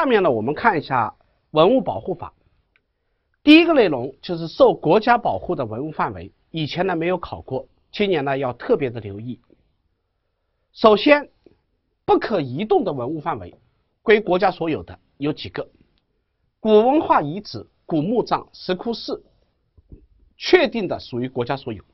下面呢，我们看一下文物保护法。第一个内容就是受国家保护的文物范围，以前呢没有考过，今年呢要特别的留意。首先，不可移动的文物范围归国家所有的有几个：古文化遗址、古墓葬、石窟寺，确定的属于国家所有。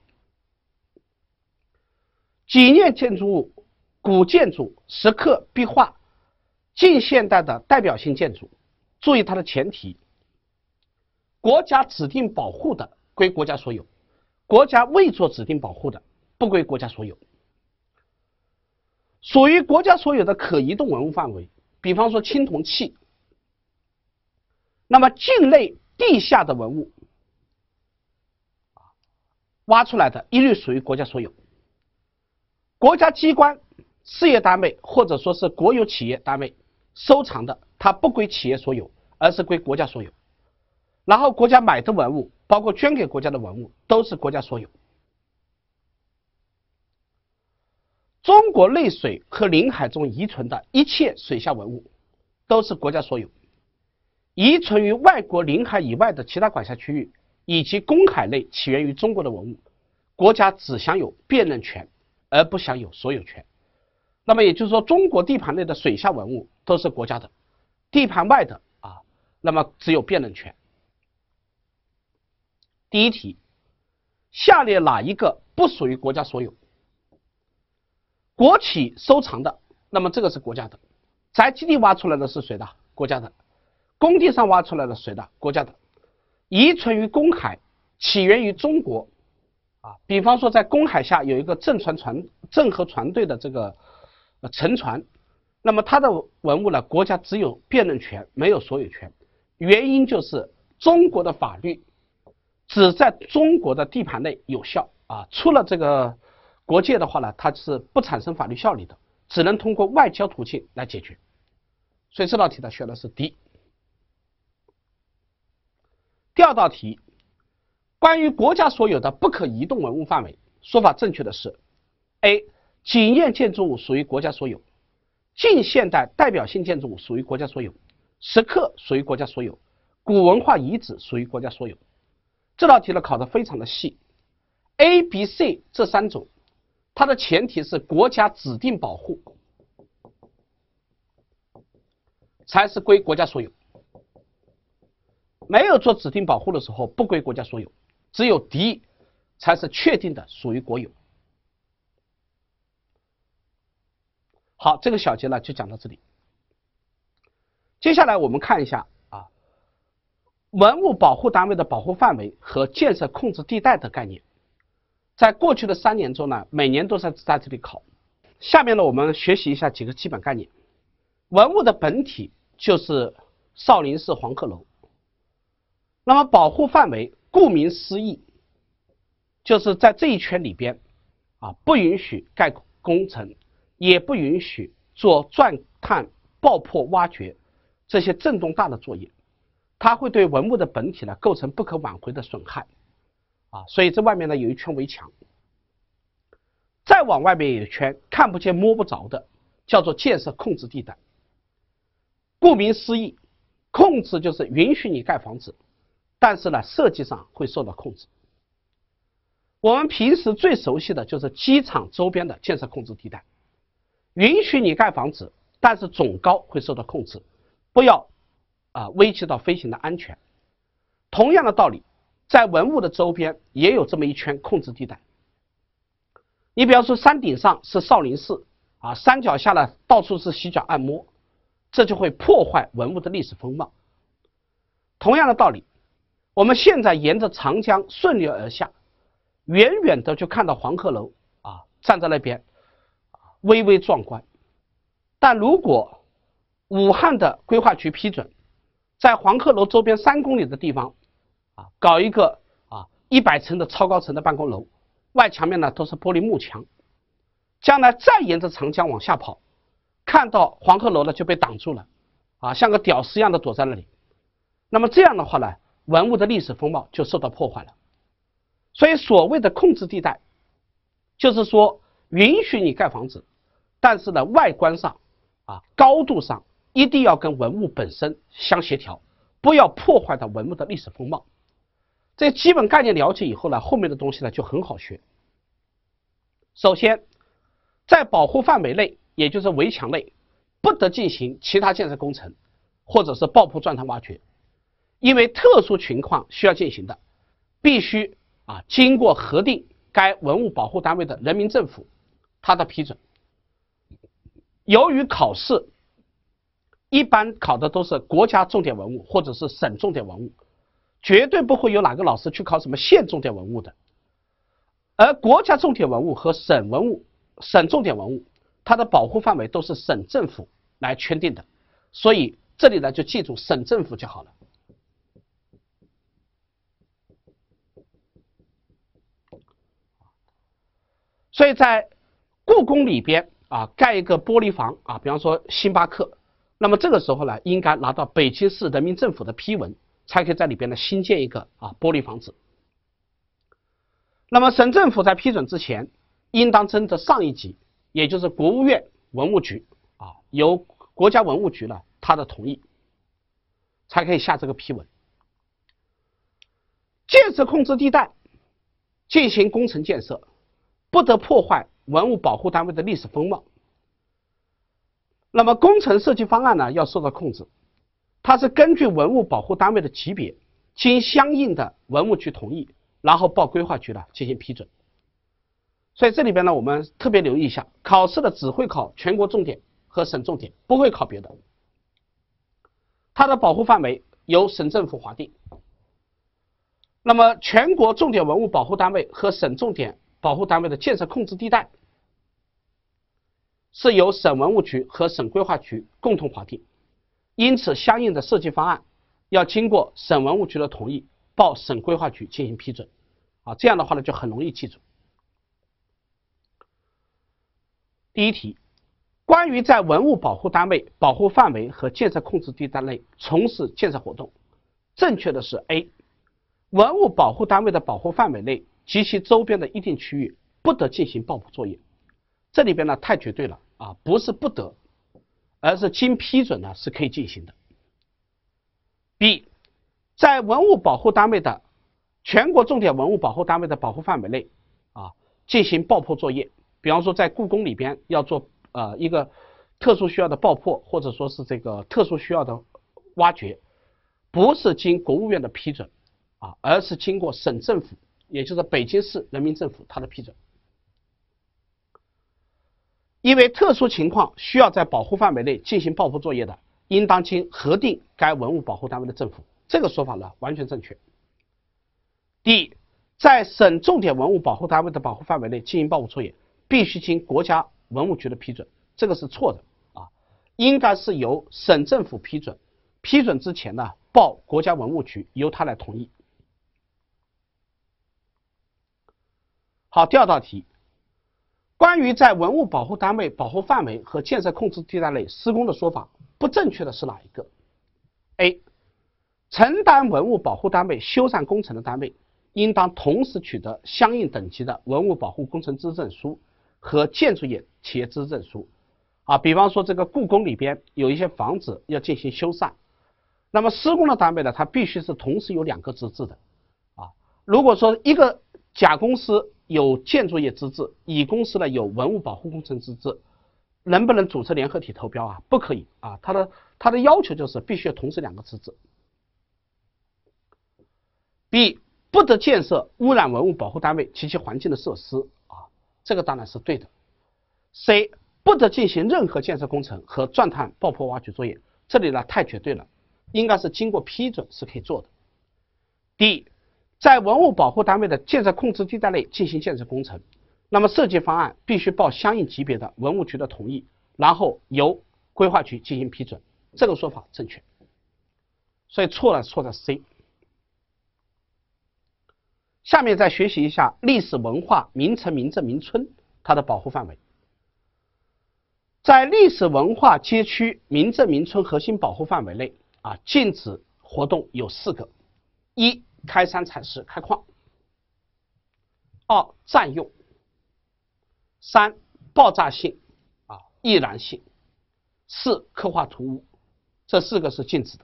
纪念建筑物、古建筑、石刻、壁画、近现代的代表性建筑，注意它的前提。国家指定保护的归国家所有，国家未做指定保护的不归国家所有。属于国家所有的可移动文物范围，比方说青铜器，那么境内地下的文物挖出来的一律属于国家所有。国家机关、事业单位或者说是国有企业单位收藏的，它不归企业所有，而是归国家所有。然后国家买的文物，包括捐给国家的文物，都是国家所有。中国内水和领海中遗存的一切水下文物，都是国家所有。遗存于外国领海以外的其他管辖区域，以及公海内起源于中国的文物，国家只享有辨认权，而不享有所有权。那么也就是说，中国地盘内的水下文物都是国家的，地盘外的那么只有辨认权。第一题，下列哪一个不属于国家所有？国企收藏的，那么这个是国家的；宅基地挖出来的是谁的？国家的；工地上挖出来的谁的？国家的；遗存于公海，起源于中国，比方说在公海下有一个郑和船队的这个沉船，那么它的文物呢，国家只有辨认权，没有所有权。原因就是中国的法律只在中国的地盘内有效出了这个国界的话呢，它是不产生法律效力的，只能通过外交途径来解决。所以这道题呢选的是 D。第二道题，关于国家所有的不可移动文物范围，说法正确的是 A. 纪念建筑物属于国家所有，近现代代表性建筑物属于国家所有，石刻属于国家所有，古文化遗址属于国家所有。这道题呢考得非常的细 ，A、B、C 这三种，它的前提是国家指定保护才是归国家所有，没有做指定保护的时候不归国家所有，只有 D 才是确定的属于国有。好，这个小节呢就讲到这里。接下来我们看一下文物保护单位的保护范围和建设控制地带的概念。在过去的3年中呢，每年都是在这里考。下面呢，我们学习一下几个基本概念。文物的本体就是少林寺黄鹤楼，那么保护范围顾名思义，就是在这一圈里边不允许盖工程，也不允许做钻探、爆破、挖掘这些震动大的作业，它会对文物的本体呢构成不可挽回的损害所以这外面呢有一圈围墙，再往外面有一圈看不见摸不着的，叫做建设控制地带。顾名思义，控制就是允许你盖房子，但是呢设计上会受到控制。我们平时最熟悉的就是机场周边的建设控制地带，允许你盖房子，但是总高会受到控制，不要危及到飞行的安全。同样的道理，在文物的周边也有这么一圈控制地带。你比方说山顶上是少林寺山脚下呢到处是洗脚按摩，这就会破坏文物的历史风貌。同样的道理，我们现在沿着长江顺流而下，远远的就看到黄鹤楼站在那边巍巍壮观。但如果武汉的规划局批准，在黄鹤楼周边3公里的地方搞一个100层的超高层的办公楼，外墙面呢都是玻璃幕墙，将来再沿着长江往下跑，看到黄鹤楼呢就被挡住了像个屌丝一样的躲在那里。那么这样的话呢，文物的历史风貌就受到破坏了。所以所谓的控制地带，就是说允许你盖房子，但是呢外观上高度上一定要跟文物本身相协调，不要破坏到文物的历史风貌。这基本概念了解以后呢，后面的东西呢就很好学。首先，在保护范围内，也就是围墙内，不得进行其他建设工程，或者是爆破、钻探、挖掘，因为特殊情况需要进行的，必须经过核定该文物保护单位的人民政府他的批准。由于考试一般考的都是国家重点文物或者是省重点文物，绝对不会有哪个老师去考什么县重点文物的。而国家重点文物和省重点文物，它的保护范围都是省政府来圈定的，所以这里呢就记住省政府就好了。所以在故宫里边盖一个玻璃房比方说星巴克，那么这个时候呢，应该拿到北京市人民政府的批文，才可以在里边呢新建一个玻璃房子。那么省政府在批准之前，应当征得上一级，也就是国务院文物局由国家文物局呢他的同意，才可以下这个批文。建设控制地带进行工程建设，不得破坏文物保护单位的历史风貌。那么工程设计方案呢要受到控制，它是根据文物保护单位的级别，经相应的文物局同意，然后报规划局呢进行批准。所以这里边呢，我们特别留意一下，考试的只会考全国重点和省重点，不会考别的。它的保护范围由省政府划定。那么全国重点文物保护单位和省重点保护单位的建设控制地带，是由省文物局和省规划局共同划定，因此相应的设计方案要经过省文物局的同意，报省规划局进行批准。这样的话呢就很容易记住。第一题，关于在文物保护单位、保护范围和建设控制地带内从事建设活动，正确的是 A， 文物保护单位的保护范围内及其周边的一定区域不得进行爆破作业。这里边呢太绝对了不是不得，而是经批准呢是可以进行的。B， 在文物保护单位的全国重点文物保护单位的保护范围内进行爆破作业，比方说在故宫里边要做一个特殊需要的爆破，或者说是这个特殊需要的挖掘，不是经国务院的批准而是经过省政府，也就是北京市人民政府它的批准。因为特殊情况需要在保护范围内进行爆破作业的，应当经核定该文物保护单位的政府。这个说法呢完全正确。D， 在省重点文物保护单位的保护范围内进行爆破作业，必须经国家文物局的批准，这个是错的应该是由省政府批准，批准之前呢报国家文物局，由他来同意。好，第二道题，关于在文物保护单位、保护范围和建设控制地带内施工的说法，不正确的是哪一个 ？A， 承担文物保护单位修缮工程的单位，应当同时取得相应等级的文物保护工程资质证书和建筑业企业资质证书比方说这个故宫里边有一些房子要进行修缮，那么施工的单位呢，它必须是同时有2个资质的如果说一个甲公司有建筑业资质，乙公司呢有文物保护工程资质，能不能组成联合体投标不可以它的要求就是必须要同时2个资质。B， 不得建设污染文物保护单位及其环境的设施这个当然是对的。C， 不得进行任何建设工程和钻探、爆破、挖掘作业，这里呢太绝对了，应该是经过批准是可以做的。D， 在文物保护单位的建设控制地带内进行建设工程，那么设计方案必须报相应级别的文物局的同意，然后由规划局进行批准，这个说法正确。所以错在 C。下面再学习一下历史文化名城、名镇、名村它的保护范围。在历史文化街区、名镇、名村核心保护范围内禁止活动有4个： 1. 开山采石开矿； 2. 占用； 3. 爆炸性易燃性； 4. 刻画图物这4个是禁止的。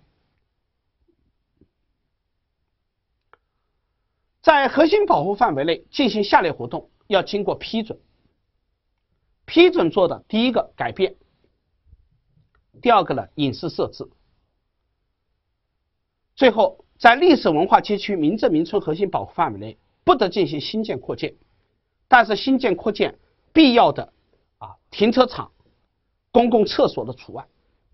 在核心保护范围内进行下列活动，要经过批准。批准做的第一个改变，第二个呢隐私设置。最后，在历史文化街区名镇名村核心保护范围内，不得进行新建扩建，但是新建扩建必要的停车场、公共厕所的除外。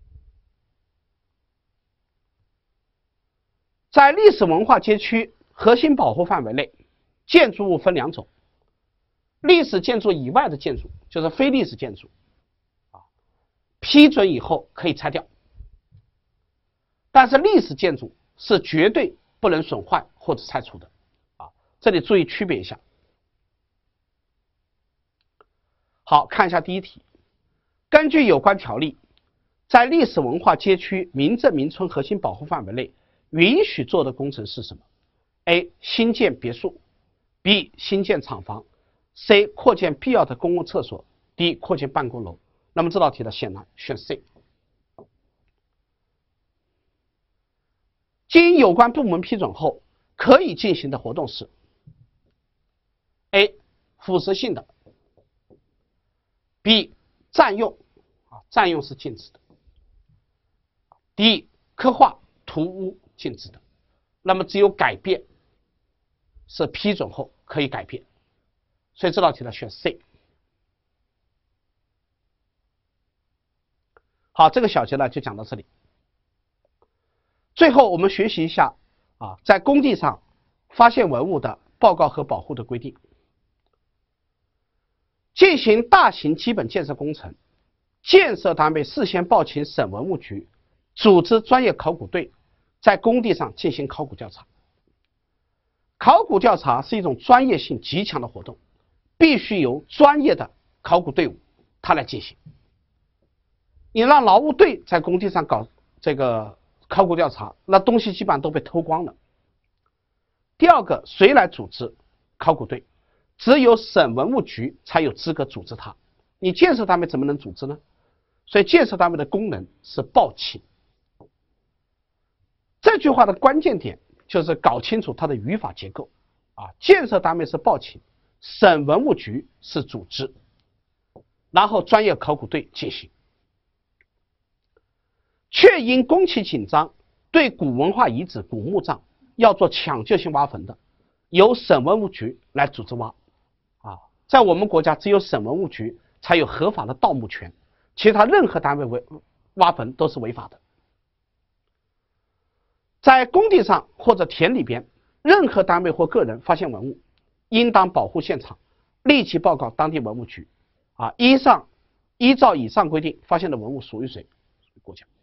在历史文化街区核心保护范围内，建筑物分2种，历史建筑以外的建筑就是非历史建筑，批准以后可以拆掉，但是历史建筑是绝对不能损坏或者拆除的，这里注意区别一下。好，看一下第一题，根据有关条例，在历史文化街区名镇名村核心保护范围内允许做的工程是什么？ A. 新建别墅 B. 新建厂房 C. 扩建必要的公共厕所 D. 扩建办公楼。那么这道题呢，显然选 C。 经有关部门批准后可以进行的活动是 A. 腐蚀性的 B. 占用占用是禁止的 D. 刻画涂污禁止的。那么只有改变是批准后可以改变，所以这道题呢选 C。 好，这个小节呢就讲到这里。最后我们学习一下在工地上发现文物的报告和保护的规定。进行大型基本建设工程，建设单位事先报请省文物局，组织专业考古队在工地上进行考古调查。考古调查是一种专业性极强的活动，必须由专业的考古队伍它来进行。你让劳务队在工地上搞这个考古调查，那东西基本上都被偷光了。第二个，谁来组织考古队？只有省文物局才有资格组织它，你建设单位怎么能组织呢？所以建设单位的功能是报请。这句话的关键点就是搞清楚它的语法结构建设单位是报请，省文物局是组织，然后专业考古队进行。确因工期紧张，对古文化遗址、古墓葬要做抢救性挖坟的，由省文物局来组织挖。在我们国家只有省文物局才有合法的盗墓权，其他任何单位挖坟都是违法的。在工地上或者田里边，任何单位或个人发现文物，应当保护现场，立即报告当地文物局。依照以上规定，发现的文物属于谁？属于国家。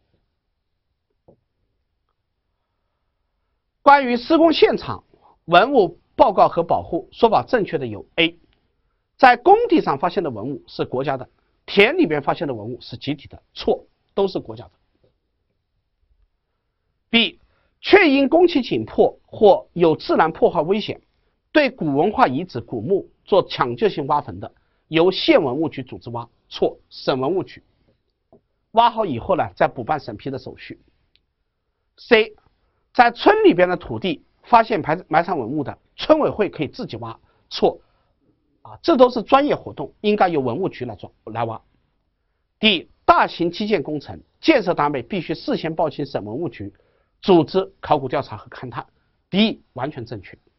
关于施工现场文物报告和保护，说法正确的有 A， 在工地上发现的文物是国家的，田里边发现的文物是集体的，错，都是国家的。B， 确因工期紧迫或有自然破坏危险，对古文化遗址、古墓做抢救性挖坟的，由县文物局组织挖，错，省文物局。挖好以后呢，再补办审批的手续。C， 在村里边的土地发现埋藏文物的，村委会可以自己挖，错，这都是专业活动，应该由文物局来挖。D， 大型基建工程，建设单位必须事先报请省文物局，组织考古调查和勘探。D 完全正确。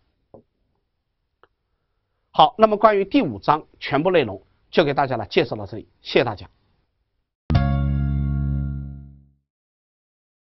好，那么关于第5章全部内容就给大家来介绍到这里，谢谢大家。